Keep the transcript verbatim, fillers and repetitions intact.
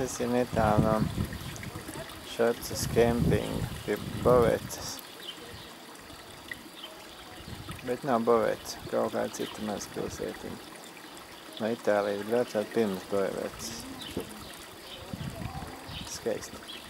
Tas ir netālu no Šacas kempinga pie Bovecas. Bet nav Boveca, kaut kā cita maz pilsētiņa. No Itālijas braucāt pirms Bovecas. Skaisti.